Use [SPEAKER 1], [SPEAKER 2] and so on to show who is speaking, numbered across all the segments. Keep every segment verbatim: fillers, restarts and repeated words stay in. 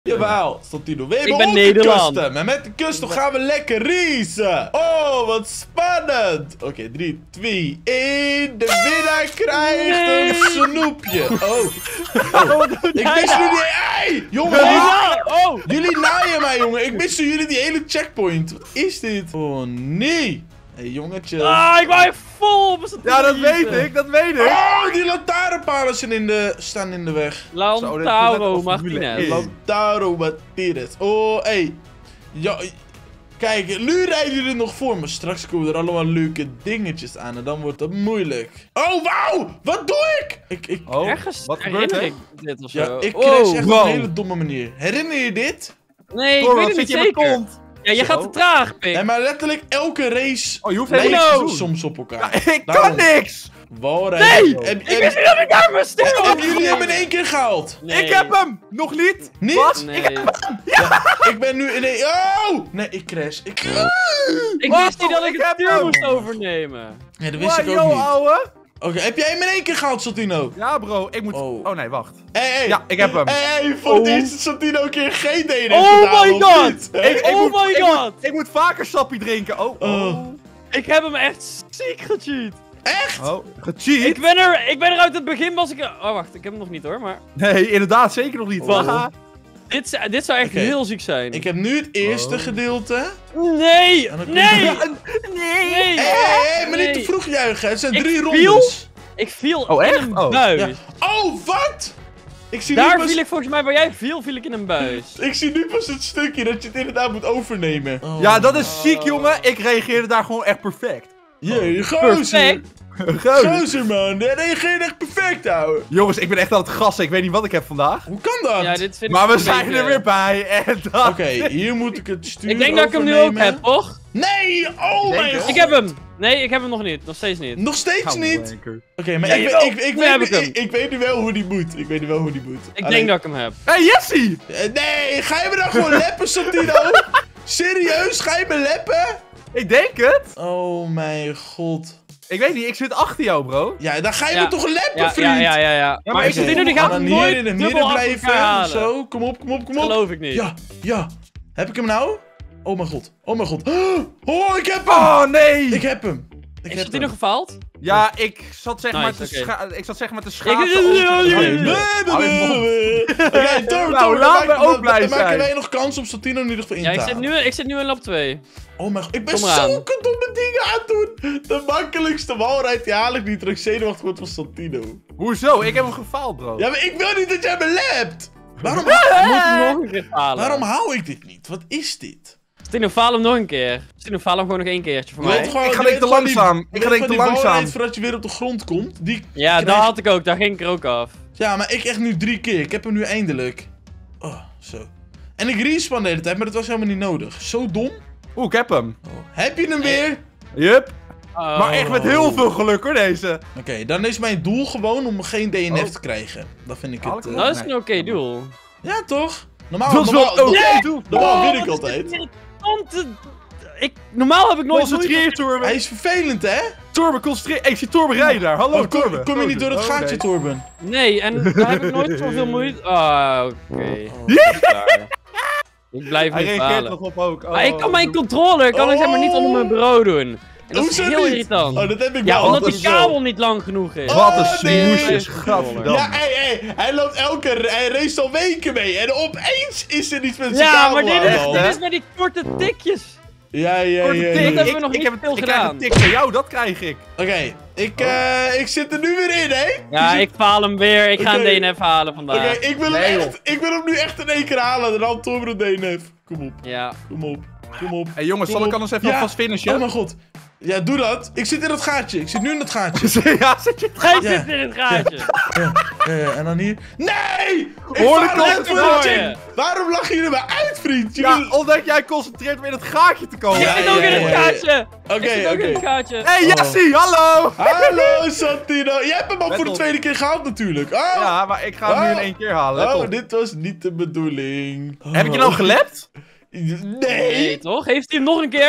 [SPEAKER 1] Jawel, Santino. We hebben
[SPEAKER 2] Ik ben
[SPEAKER 1] ook
[SPEAKER 2] Nederland.
[SPEAKER 1] een custom. En met de custom gaan we lekker racen. Oh, wat spannend. Oké, okay, drie, twee, één. De winnaar krijgt
[SPEAKER 2] nee.
[SPEAKER 1] een snoepje. Oh.
[SPEAKER 2] Oh.
[SPEAKER 1] oh. Ik mis jullie... Hey, jongen.
[SPEAKER 2] Nee, nou. Oh.
[SPEAKER 1] Jullie naaien mij, jongen. Ik mis jullie die hele checkpoint. Wat is dit? Oh, nee. Hé, hey, jongetjes.
[SPEAKER 2] Ah, ik wou echt vol op Santino.
[SPEAKER 3] Ja, dat weet ik, dat weet ik.
[SPEAKER 1] Oh, die lantaarnpalen zijn in de, staan in de weg.
[SPEAKER 2] Lautaro Martinez.
[SPEAKER 1] Lautaro Martinez. Oh, hé. Hey. Ja, kijk, nu rijden jullie nog voor me. Straks komen er allemaal leuke dingetjes aan en dan wordt het moeilijk. Oh, wauw! Wat doe ik? Ik, ik...
[SPEAKER 3] Oh,
[SPEAKER 2] Ergens
[SPEAKER 3] wat gebeurt er?
[SPEAKER 2] ik dit of zo.
[SPEAKER 1] Ja, ik
[SPEAKER 2] wow.
[SPEAKER 1] crash echt
[SPEAKER 3] wow.
[SPEAKER 1] op een hele domme manier. Herinner je dit?
[SPEAKER 2] Nee, ik
[SPEAKER 3] Hoor,
[SPEAKER 2] weet
[SPEAKER 3] wat
[SPEAKER 2] het niet
[SPEAKER 3] zit je in mijn
[SPEAKER 2] zeker.
[SPEAKER 3] kont?
[SPEAKER 2] Ja, je
[SPEAKER 3] Zo.
[SPEAKER 2] gaat te traag, pik.
[SPEAKER 1] Nee, maar letterlijk elke race
[SPEAKER 3] Oh, je hoeft
[SPEAKER 1] lijkt
[SPEAKER 3] helemaal niks te doen.
[SPEAKER 1] soms op elkaar.
[SPEAKER 3] Ja, ik
[SPEAKER 1] Daarom.
[SPEAKER 3] kan niks!
[SPEAKER 1] Walrijden.
[SPEAKER 2] Nee!
[SPEAKER 1] Heb,
[SPEAKER 2] Ik
[SPEAKER 1] heb,
[SPEAKER 2] wist niet dat ik daar mijn stem op
[SPEAKER 1] hebben jullie hem in één keer gehaald?
[SPEAKER 2] Nee.
[SPEAKER 3] Ik heb hem! Nog niet?
[SPEAKER 1] Niet?
[SPEAKER 3] Wat?
[SPEAKER 2] Nee.
[SPEAKER 1] Ik ben nu in één... Oh! Nee, ik crash. Ik... Oh.
[SPEAKER 2] Ik
[SPEAKER 3] Wat?
[SPEAKER 2] wist niet dat ik
[SPEAKER 3] Ik
[SPEAKER 2] het
[SPEAKER 3] heb
[SPEAKER 2] stuur
[SPEAKER 3] hem.
[SPEAKER 2] moest overnemen.
[SPEAKER 1] Ja, dat wist ik
[SPEAKER 3] Wow,
[SPEAKER 1] ook
[SPEAKER 3] yo,
[SPEAKER 1] niet.
[SPEAKER 3] ouwe.
[SPEAKER 1] Oké, heb jij hem in één keer gehaald, Santino?
[SPEAKER 3] Ja, bro, ik moet...
[SPEAKER 1] Oh.
[SPEAKER 3] Oh, nee, wacht.
[SPEAKER 1] Hé, hé.
[SPEAKER 3] Ja, ik heb hem.
[SPEAKER 1] Hé, hé, voor het
[SPEAKER 2] Oh.
[SPEAKER 1] eerst dat Santino een keer geen D N F
[SPEAKER 2] Oh
[SPEAKER 1] gedaan,
[SPEAKER 2] my
[SPEAKER 1] of
[SPEAKER 2] god!
[SPEAKER 1] niet? Hè?
[SPEAKER 3] Ik, ik
[SPEAKER 2] Oh
[SPEAKER 3] moet,
[SPEAKER 2] my
[SPEAKER 3] ik
[SPEAKER 2] god.
[SPEAKER 3] Moet, ik moet vaker sappie drinken. Oh, oh.
[SPEAKER 1] Oh.
[SPEAKER 2] Ik heb hem echt ziek gecheat.
[SPEAKER 1] Echt?
[SPEAKER 3] Oh, gecheat?
[SPEAKER 2] Ik ben er, ik ben er uit het begin was ik... Oh, wacht, ik heb hem nog niet hoor, maar...
[SPEAKER 3] Nee, inderdaad, zeker nog niet.
[SPEAKER 1] Oh.
[SPEAKER 3] Haha.
[SPEAKER 2] Dit, zou- dit zou echt
[SPEAKER 1] Oké.
[SPEAKER 2] heel ziek zijn.
[SPEAKER 1] Ik heb nu het eerste
[SPEAKER 3] Oh.
[SPEAKER 1] gedeelte.
[SPEAKER 2] Nee!
[SPEAKER 1] En dan komt-
[SPEAKER 2] Nee!
[SPEAKER 3] Ja,
[SPEAKER 2] Nee!
[SPEAKER 1] Hé, hé, hé, maar niet
[SPEAKER 2] Nee.
[SPEAKER 1] te vroeg juichen. Het zijn
[SPEAKER 2] Ik
[SPEAKER 1] drie
[SPEAKER 2] viel-
[SPEAKER 1] rondes.
[SPEAKER 2] Ik viel
[SPEAKER 3] Oh, echt?
[SPEAKER 2] in een
[SPEAKER 3] Oh.
[SPEAKER 2] buis.
[SPEAKER 1] Ja. Oh, wat? Ik zie, nu
[SPEAKER 2] Daar
[SPEAKER 1] pas,
[SPEAKER 2] viel ik volgens mij, waar jij viel, viel ik in een buis.
[SPEAKER 1] ik zie nu pas het stukje dat je het inderdaad moet overnemen. Oh.
[SPEAKER 3] Ja, dat is ziek, jongen. Ik reageerde daar gewoon echt perfect.
[SPEAKER 1] Jee, gozer.
[SPEAKER 2] Perfect.
[SPEAKER 3] Gozer.
[SPEAKER 1] Gozer, man. Hij reageert echt perfect, ouwe.
[SPEAKER 3] Jongens, ik ben echt aan het gassen. Ik weet niet wat ik heb vandaag.
[SPEAKER 1] Hoe kan dat?
[SPEAKER 2] Ja, dit vind
[SPEAKER 3] Maar
[SPEAKER 2] ik
[SPEAKER 3] we
[SPEAKER 2] een
[SPEAKER 3] zijn
[SPEAKER 2] beetje-
[SPEAKER 3] er weer bij. En dat...
[SPEAKER 1] Oké, hier moet ik het stuur
[SPEAKER 2] Ik denk dat ik hem nu ook
[SPEAKER 1] overnemen.
[SPEAKER 2] heb, toch?
[SPEAKER 1] Nee! Oh
[SPEAKER 3] Denk
[SPEAKER 1] mijn
[SPEAKER 3] het.
[SPEAKER 1] god!
[SPEAKER 2] Ik heb hem. Nee, ik heb hem nog niet. Nog steeds niet.
[SPEAKER 1] Nog steeds
[SPEAKER 3] Gauw,
[SPEAKER 1] niet?
[SPEAKER 3] wanker.
[SPEAKER 1] Oké, maar
[SPEAKER 2] Ja,
[SPEAKER 1] ik,
[SPEAKER 2] jawel.
[SPEAKER 1] ik, ik,
[SPEAKER 2] Nu heb
[SPEAKER 1] weet,
[SPEAKER 2] ik hem.
[SPEAKER 1] ik, ik weet nu wel hoe die moet. Ik weet nu wel hoe die moet.
[SPEAKER 2] Ik
[SPEAKER 1] Alleen-
[SPEAKER 2] denk dat ik hem heb.
[SPEAKER 3] Hey, Jessie!
[SPEAKER 1] Eh, Nee, ga je me dan gewoon leppen, Santino? Serieus? Ga je me leppen?
[SPEAKER 3] Ik denk het.
[SPEAKER 1] Oh mijn god.
[SPEAKER 3] Ik weet niet, ik zit achter jou, bro.
[SPEAKER 1] Ja, dan ga je
[SPEAKER 2] Ja.
[SPEAKER 1] me toch leppen,
[SPEAKER 2] Ja,
[SPEAKER 1] vriend?
[SPEAKER 2] ja, ja, ja, ja.
[SPEAKER 3] maar
[SPEAKER 2] Maar
[SPEAKER 3] ik
[SPEAKER 2] ik zit
[SPEAKER 3] zit
[SPEAKER 2] nu, die
[SPEAKER 1] En
[SPEAKER 2] gaat
[SPEAKER 1] dan
[SPEAKER 2] nooit
[SPEAKER 1] hier in het
[SPEAKER 2] dubbel
[SPEAKER 1] midden
[SPEAKER 2] achter
[SPEAKER 1] blijven.
[SPEAKER 2] elkaar halen.
[SPEAKER 1] Zo, kom op, kom op, kom op.
[SPEAKER 2] Geloof ik niet.
[SPEAKER 1] Ja, ja. Heb ik hem nou? Oh mijn god. Oh mijn god. Oh, ik heb hem!
[SPEAKER 3] Oh, nee!
[SPEAKER 1] Ik heb hem. Ik
[SPEAKER 2] Is
[SPEAKER 1] heb
[SPEAKER 2] het
[SPEAKER 1] hem.
[SPEAKER 2] nog gefaald?
[SPEAKER 3] Ja, ik zat zeg
[SPEAKER 2] Nice,
[SPEAKER 3] maar te
[SPEAKER 2] oké.
[SPEAKER 3] scha- ik zat zeg maar te
[SPEAKER 2] Ik-
[SPEAKER 3] schaatsen.
[SPEAKER 2] Ja,
[SPEAKER 3] over-
[SPEAKER 2] ja, ja,
[SPEAKER 1] Nee,
[SPEAKER 2] ja.
[SPEAKER 1] nee,
[SPEAKER 3] Hou je mond.
[SPEAKER 1] nee, nee. Oké, Torben,
[SPEAKER 3] Nou,
[SPEAKER 1] Torben,
[SPEAKER 3] laat
[SPEAKER 1] dan
[SPEAKER 3] me
[SPEAKER 1] maken-
[SPEAKER 3] ook
[SPEAKER 1] dan-
[SPEAKER 3] blij
[SPEAKER 1] dan maken
[SPEAKER 3] zijn.
[SPEAKER 1] wij nog kans om Santino in ieder geval in
[SPEAKER 2] Ja,
[SPEAKER 1] te
[SPEAKER 2] ik zit,
[SPEAKER 1] halen.
[SPEAKER 2] nu, ik zit nu in lap twee.
[SPEAKER 1] Oh mijn god, ik ben
[SPEAKER 2] Kom maar aan.
[SPEAKER 1] zulke domme dingen aan het doen. De makkelijkste walrijd die haal ik niet, terwijl ik zenuwachtig word van Santino.
[SPEAKER 3] Hoezo? Ik heb hem gefaald, bro.
[SPEAKER 1] Ja, maar ik wil niet dat jij me lapt. Waarom,
[SPEAKER 2] We moeten nog een keer falen.
[SPEAKER 1] waarom hou ik dit niet? Wat is dit?
[SPEAKER 2] Stino, faal hem nog een keer. Stino, faal hem gewoon nog één keertje voor
[SPEAKER 1] Je
[SPEAKER 2] mij.
[SPEAKER 1] weet gewoon-
[SPEAKER 3] ik ga
[SPEAKER 1] je
[SPEAKER 3] denk
[SPEAKER 1] weet
[SPEAKER 3] te
[SPEAKER 1] gewoon die-
[SPEAKER 3] langzaam.
[SPEAKER 1] je
[SPEAKER 3] Ik
[SPEAKER 1] weet
[SPEAKER 3] ga denk
[SPEAKER 1] gewoon
[SPEAKER 3] te
[SPEAKER 1] die
[SPEAKER 3] langzaam.
[SPEAKER 1] walrijd voordat je weer op de grond komt. Die
[SPEAKER 2] Ja, dat
[SPEAKER 1] krijg-
[SPEAKER 2] had ik ook. Daar ging ik er ook af.
[SPEAKER 1] Ja, maar ik echt nu drie keer. Ik heb hem nu eindelijk. Oh, zo. En ik respawn de hele tijd, maar dat was helemaal niet nodig. Zo dom.
[SPEAKER 3] Oeh, ik heb hem.
[SPEAKER 1] Oh. Heb je hem weer?
[SPEAKER 3] Yup.
[SPEAKER 2] Oh.
[SPEAKER 3] Maar echt met heel veel geluk hoor, deze.
[SPEAKER 1] Oké, dan is mijn doel gewoon om geen D N F
[SPEAKER 3] Oh.
[SPEAKER 1] te krijgen. Dat vind ik
[SPEAKER 3] Haal
[SPEAKER 1] het.
[SPEAKER 3] ik
[SPEAKER 1] eh,
[SPEAKER 3] hem
[SPEAKER 2] Dat is een oké doel.
[SPEAKER 1] Ja, toch? Normaal,
[SPEAKER 3] Dat is wel
[SPEAKER 1] normaal,
[SPEAKER 3] oké
[SPEAKER 1] normaal,
[SPEAKER 3] doel.
[SPEAKER 1] normaal
[SPEAKER 2] Oh,
[SPEAKER 1] win ik
[SPEAKER 2] wat is
[SPEAKER 1] altijd.
[SPEAKER 2] dit irritante- Ik, normaal heb ik nooit
[SPEAKER 3] Concentreer,
[SPEAKER 2] moeite-
[SPEAKER 3] Torben.
[SPEAKER 1] Hij is vervelend, hè?
[SPEAKER 3] Torben, concentreer. Hey, ik zie Torben rijden daar. Hallo,
[SPEAKER 1] Oh, kom,
[SPEAKER 3] Torben.
[SPEAKER 1] kom je niet door het
[SPEAKER 3] Oh,
[SPEAKER 1] gaatje,
[SPEAKER 3] nee.
[SPEAKER 1] Torben?
[SPEAKER 2] Nee, en daar heb ik nooit zoveel moeite... Ah, oké.
[SPEAKER 1] Oh.
[SPEAKER 2] Klaar. Ik blijf
[SPEAKER 3] Hij
[SPEAKER 2] niet
[SPEAKER 3] reageert
[SPEAKER 2] falen.
[SPEAKER 3] nog op ook. Oh,
[SPEAKER 2] Maar ik kan mijn controller kan ik zeg maar niet onder mijn bureau doen. En dat is
[SPEAKER 1] Hoezo
[SPEAKER 2] heel
[SPEAKER 1] niet?
[SPEAKER 2] irritant.
[SPEAKER 1] Oh, dat heb ik
[SPEAKER 2] Ja,
[SPEAKER 1] wel.
[SPEAKER 2] omdat
[SPEAKER 1] Dat
[SPEAKER 2] die
[SPEAKER 1] is wel.
[SPEAKER 2] kabel niet lang genoeg is.
[SPEAKER 3] Wat een
[SPEAKER 1] Oh, nee.
[SPEAKER 3] smoesjes,
[SPEAKER 2] Ja,
[SPEAKER 3] gadverdamme.
[SPEAKER 1] Ja, hé, hé, hij loopt elke... Hij race al weken mee. En opeens is er iets met zijn
[SPEAKER 2] Ja,
[SPEAKER 1] kabel
[SPEAKER 2] maar dit
[SPEAKER 1] aan de
[SPEAKER 2] is,
[SPEAKER 1] hand.
[SPEAKER 2] dit is met die korte tikjes.
[SPEAKER 1] Ja, ja,
[SPEAKER 3] Korte
[SPEAKER 1] ja.
[SPEAKER 3] tik.
[SPEAKER 1] ja.
[SPEAKER 2] Dat hebben we
[SPEAKER 3] Ik-
[SPEAKER 2] nog
[SPEAKER 3] ik
[SPEAKER 2] niet
[SPEAKER 3] heb
[SPEAKER 2] veel
[SPEAKER 3] Ik krijg
[SPEAKER 2] gedaan.
[SPEAKER 3] een tik van jou, dat krijg ik.
[SPEAKER 1] Oké, ik, eh, ik zit er nu weer in, hè?
[SPEAKER 2] Ja, ik faal hem weer. Ik ga
[SPEAKER 1] Oké.
[SPEAKER 2] een D N F halen
[SPEAKER 1] Oké,
[SPEAKER 2] vandaag.
[SPEAKER 1] ik, wil
[SPEAKER 3] Nee,
[SPEAKER 1] hem
[SPEAKER 3] joh.
[SPEAKER 1] echt, ik wil hem nu echt in één keer halen. Dan haalt Torben een D N F. Kom op,
[SPEAKER 2] Ja.
[SPEAKER 1] kom op, kom op.
[SPEAKER 3] Hey jongens,
[SPEAKER 1] Kom
[SPEAKER 3] zal ik
[SPEAKER 1] op.
[SPEAKER 3] anders even
[SPEAKER 1] Ja.
[SPEAKER 3] alvast finishen?
[SPEAKER 1] Oh mijn god. Ja, doe dat. Ik zit in dat gaatje. Ik zit nu in dat gaatje.
[SPEAKER 3] ja, zit je
[SPEAKER 2] Hij
[SPEAKER 1] Ja.
[SPEAKER 2] zit in het gaatje.
[SPEAKER 1] Ja, ja, ja, en dan hier. Nee! Ik
[SPEAKER 3] Hoor de
[SPEAKER 1] val net
[SPEAKER 3] kont
[SPEAKER 1] voor
[SPEAKER 2] voor
[SPEAKER 1] de
[SPEAKER 2] je.
[SPEAKER 1] chick. Waarom lachen jullie me uit, vriend? Jullie...
[SPEAKER 3] Ja, omdat jij concentreert om in het gaatje te komen.
[SPEAKER 2] Ik
[SPEAKER 1] Ja,
[SPEAKER 2] zit
[SPEAKER 1] ja,
[SPEAKER 2] ook in
[SPEAKER 1] ja,
[SPEAKER 2] het
[SPEAKER 1] ja.
[SPEAKER 2] gaatje.
[SPEAKER 1] Oké,
[SPEAKER 2] Ik zit ook in het
[SPEAKER 1] oké.
[SPEAKER 2] gaatje.
[SPEAKER 3] Hey Jessie, hallo!
[SPEAKER 1] Hallo, Santino. Jij hebt hem al
[SPEAKER 3] Let
[SPEAKER 1] voor de
[SPEAKER 3] op.
[SPEAKER 1] tweede keer gehaald natuurlijk. Oh,
[SPEAKER 3] Ja, maar ik ga hem nu
[SPEAKER 1] Oh.
[SPEAKER 3] in één keer halen, let
[SPEAKER 1] oh
[SPEAKER 3] op.
[SPEAKER 1] dit was niet de bedoeling.
[SPEAKER 3] Heb ik je nou gelept?
[SPEAKER 1] Nee.
[SPEAKER 2] Nee, toch? Heeft hij hem nog een keer?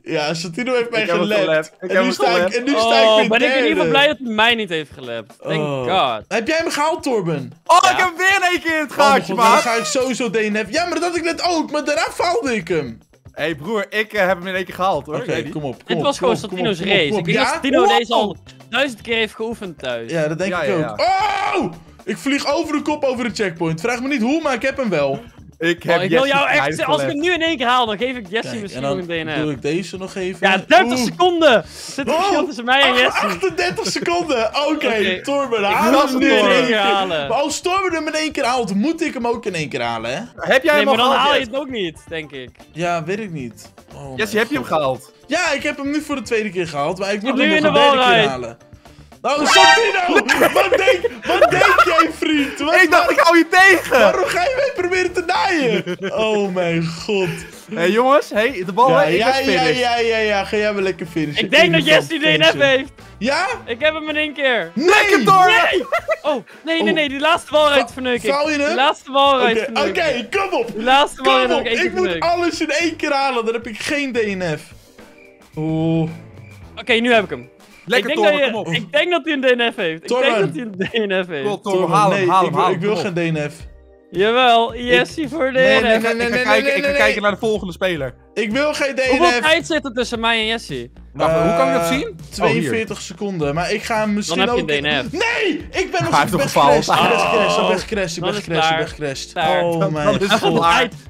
[SPEAKER 1] Ja, Santino heeft mij
[SPEAKER 3] Ik heb hem
[SPEAKER 1] gelapt.
[SPEAKER 3] gelapt. Ik
[SPEAKER 1] En
[SPEAKER 3] heb
[SPEAKER 1] nu
[SPEAKER 3] hem
[SPEAKER 1] sta ik,
[SPEAKER 3] gelapt.
[SPEAKER 1] en nu sta ik
[SPEAKER 2] Oh,
[SPEAKER 1] weer
[SPEAKER 2] ben ik in ieder geval
[SPEAKER 1] derde.
[SPEAKER 2] blij dat hij mij niet heeft gelapt. Thank
[SPEAKER 1] Oh.
[SPEAKER 2] god.
[SPEAKER 1] Heb jij hem gehaald, Torben?
[SPEAKER 3] Oh,
[SPEAKER 2] Ja.
[SPEAKER 3] ik heb hem weer in één keer in het
[SPEAKER 1] Oh mijn
[SPEAKER 3] gaatje,
[SPEAKER 1] god, dan
[SPEAKER 3] maat.
[SPEAKER 1] ga ik sowieso D N F. Ja, maar dat had ik net ook, maar daarna faalde ik hem.
[SPEAKER 3] Hé hey, broer, ik eh, heb hem in één keer gehaald hoor.
[SPEAKER 1] Oké,
[SPEAKER 3] Weet je?
[SPEAKER 1] kom op, kom
[SPEAKER 2] Dit
[SPEAKER 1] op,
[SPEAKER 2] was
[SPEAKER 1] kom
[SPEAKER 2] gewoon
[SPEAKER 1] op, kom op,
[SPEAKER 2] Santino's
[SPEAKER 1] kom op,
[SPEAKER 2] race.
[SPEAKER 1] kom
[SPEAKER 2] Ik
[SPEAKER 1] op.
[SPEAKER 2] denk dat
[SPEAKER 1] Ja?
[SPEAKER 2] Santino
[SPEAKER 1] Wow.
[SPEAKER 2] deze al duizend keer heeft geoefend thuis.
[SPEAKER 1] Ja, dat denk
[SPEAKER 3] Ja,
[SPEAKER 1] ik
[SPEAKER 3] ja,
[SPEAKER 1] ook.
[SPEAKER 3] ja.
[SPEAKER 1] Oh! Ik vlieg over de kop over de checkpoint. Vraag me niet hoe, maar ik heb hem wel.
[SPEAKER 3] Ik heb
[SPEAKER 2] Oh, ik wil
[SPEAKER 3] Jesse
[SPEAKER 2] jou echt,
[SPEAKER 3] Klein
[SPEAKER 2] als ik hem
[SPEAKER 3] gelapt.
[SPEAKER 2] nu in één keer haal, dan geef ik Jesse
[SPEAKER 1] Kijk,
[SPEAKER 2] misschien
[SPEAKER 1] en
[SPEAKER 2] nog
[SPEAKER 1] dan
[SPEAKER 2] een
[SPEAKER 1] doe
[SPEAKER 2] D N F.
[SPEAKER 1] ik deze nog even.
[SPEAKER 2] Ja, dertig
[SPEAKER 1] Oeh.
[SPEAKER 2] seconden! Er zit een verschil
[SPEAKER 1] Oh,
[SPEAKER 2] tussen mij en Jesse.
[SPEAKER 1] achtendertig seconden. Oké,
[SPEAKER 2] Oké.
[SPEAKER 1] Torben,
[SPEAKER 2] Ik
[SPEAKER 1] haal
[SPEAKER 2] wil
[SPEAKER 1] hem
[SPEAKER 2] hem
[SPEAKER 1] nu
[SPEAKER 2] nu
[SPEAKER 1] in
[SPEAKER 2] in
[SPEAKER 1] één
[SPEAKER 2] één keer
[SPEAKER 1] keer.
[SPEAKER 2] halen.
[SPEAKER 1] Maar als Torben hem in één keer haalt, moet ik hem ook in één keer halen, hè?
[SPEAKER 3] Heb jij
[SPEAKER 2] Nee,
[SPEAKER 3] hem al
[SPEAKER 2] maar dan
[SPEAKER 3] gehaald,
[SPEAKER 2] haal je
[SPEAKER 3] Jesse?
[SPEAKER 2] het ook niet, denk ik.
[SPEAKER 1] Ja, weet ik niet. Oh
[SPEAKER 3] Jesse,
[SPEAKER 1] mijn
[SPEAKER 3] heb je hem
[SPEAKER 1] god.
[SPEAKER 3] gehaald?
[SPEAKER 1] Ja, ik heb hem nu voor de tweede keer gehaald, maar ik moet
[SPEAKER 2] Nu
[SPEAKER 1] hem nog
[SPEAKER 2] in
[SPEAKER 1] een
[SPEAKER 2] de
[SPEAKER 1] derde keer
[SPEAKER 2] walride.
[SPEAKER 1] halen. Nou, Santino! Wat denk, wat denk jij, vriend? Wat,
[SPEAKER 3] Ik dacht, ik hou je tegen!
[SPEAKER 1] waarom ga je mij proberen te naaien? Oh mijn god.
[SPEAKER 3] Hé hey, jongens, hey, de bal,
[SPEAKER 1] Ja,
[SPEAKER 3] hè? Ik
[SPEAKER 1] ja,
[SPEAKER 3] ben
[SPEAKER 1] ja,
[SPEAKER 3] finished.
[SPEAKER 1] ja, ja, ja. Ga jij wel lekker finishen.
[SPEAKER 2] Ik denk dat
[SPEAKER 1] moet
[SPEAKER 2] Jesse
[SPEAKER 1] wel
[SPEAKER 2] die D N F
[SPEAKER 1] finishen.
[SPEAKER 2] heeft.
[SPEAKER 1] Ja?
[SPEAKER 2] Ik heb hem in één keer.
[SPEAKER 1] Nee!
[SPEAKER 3] Torben!
[SPEAKER 2] Nee! Oh, nee, nee, nee, die laatste walrijd verneuk ik.
[SPEAKER 1] Faal je hem?
[SPEAKER 2] Die laatste walrijd
[SPEAKER 1] Oké,
[SPEAKER 2] verneuk ik.
[SPEAKER 1] oké, kom op.
[SPEAKER 2] Die laatste
[SPEAKER 1] Kom
[SPEAKER 2] walrijd heb
[SPEAKER 1] op.
[SPEAKER 2] ik één keer
[SPEAKER 1] Ik moet
[SPEAKER 2] verneukt.
[SPEAKER 1] alles in één keer halen. Dan heb ik geen D N F. Oeh.
[SPEAKER 2] Oké, nu heb ik hem.
[SPEAKER 3] Lekker
[SPEAKER 2] ik, denk
[SPEAKER 3] Torben,
[SPEAKER 2] dat
[SPEAKER 3] kom op.
[SPEAKER 2] je, ik denk dat hij een D N F heeft.
[SPEAKER 1] Torben.
[SPEAKER 2] Ik denk dat hij een D N F heeft.
[SPEAKER 3] Kom op, Torben,
[SPEAKER 1] Torben,
[SPEAKER 3] haal
[SPEAKER 1] nee,
[SPEAKER 3] hem, haal
[SPEAKER 1] ik
[SPEAKER 3] hem,
[SPEAKER 1] wil,
[SPEAKER 3] haal
[SPEAKER 1] ik
[SPEAKER 3] hem.
[SPEAKER 1] wil
[SPEAKER 3] kom op.
[SPEAKER 1] geen D N F.
[SPEAKER 2] Jawel, Jesse voor de
[SPEAKER 1] Nee,
[SPEAKER 2] D N
[SPEAKER 1] nee,
[SPEAKER 2] F.
[SPEAKER 1] nee,
[SPEAKER 3] Ik
[SPEAKER 1] nee,
[SPEAKER 3] ga
[SPEAKER 1] nee,
[SPEAKER 3] kijken,
[SPEAKER 1] nee,
[SPEAKER 3] ik ga
[SPEAKER 1] nee,
[SPEAKER 3] kijken
[SPEAKER 1] nee.
[SPEAKER 3] naar de volgende speler.
[SPEAKER 1] Ik wil geen D N
[SPEAKER 2] Hoeveel
[SPEAKER 1] F.
[SPEAKER 2] tijd zit er tussen mij en Jesse?
[SPEAKER 3] Wacht, hoe kan ik dat
[SPEAKER 1] Eh,
[SPEAKER 3] zien?
[SPEAKER 1] tweeënveertig seconden, maar ik ga hem misschien
[SPEAKER 2] Dan heb je
[SPEAKER 1] ook...
[SPEAKER 2] een D N F.
[SPEAKER 1] Nee! Ik ben nog
[SPEAKER 3] Hij
[SPEAKER 1] steeds
[SPEAKER 3] heeft nog
[SPEAKER 1] weggecrashed.
[SPEAKER 3] gefaald.
[SPEAKER 1] Ik ben gecrashed, ik ben
[SPEAKER 2] Oh.
[SPEAKER 1] gecrashed, ik ben
[SPEAKER 2] Dan is het
[SPEAKER 1] gecrashed, ik
[SPEAKER 2] klaar.
[SPEAKER 1] ben gecrashed.
[SPEAKER 2] Klaar.
[SPEAKER 1] Oh
[SPEAKER 3] Dan
[SPEAKER 1] mijn
[SPEAKER 3] is het
[SPEAKER 2] Hij valt
[SPEAKER 1] god.
[SPEAKER 3] klaar.
[SPEAKER 2] uit.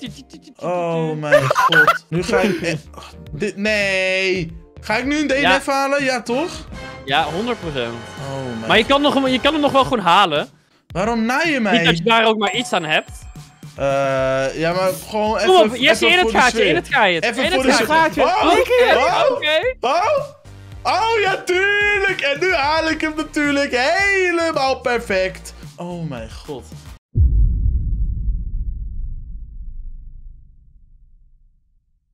[SPEAKER 1] Oh mijn god. Nu ga ik... eh, oh, dit... Nee! Ga ik nu een D N F
[SPEAKER 2] Ja.
[SPEAKER 1] halen? Ja, toch?
[SPEAKER 2] Ja, honderd procent.
[SPEAKER 1] Oh mijn...
[SPEAKER 2] Maar je kan, nog, je kan hem nog wel gewoon halen.
[SPEAKER 1] Waarom naai je mij?
[SPEAKER 2] Niet dat je daar ook maar iets aan hebt.
[SPEAKER 1] Eh, ja, maar gewoon even...
[SPEAKER 2] Kom op, Jesse,
[SPEAKER 1] even
[SPEAKER 2] in
[SPEAKER 1] voor
[SPEAKER 2] het
[SPEAKER 1] de
[SPEAKER 2] gaatje,
[SPEAKER 1] sfeer.
[SPEAKER 2] in het gaatje.
[SPEAKER 1] Even
[SPEAKER 2] in
[SPEAKER 1] voor
[SPEAKER 2] het
[SPEAKER 1] de
[SPEAKER 2] gaatje.
[SPEAKER 1] sfeer. Oh,
[SPEAKER 2] Oké,
[SPEAKER 1] oh,
[SPEAKER 2] oké.
[SPEAKER 1] Oh! Oh ja, tuurlijk! En nu haal ik hem natuurlijk helemaal perfect. Oh mijn god.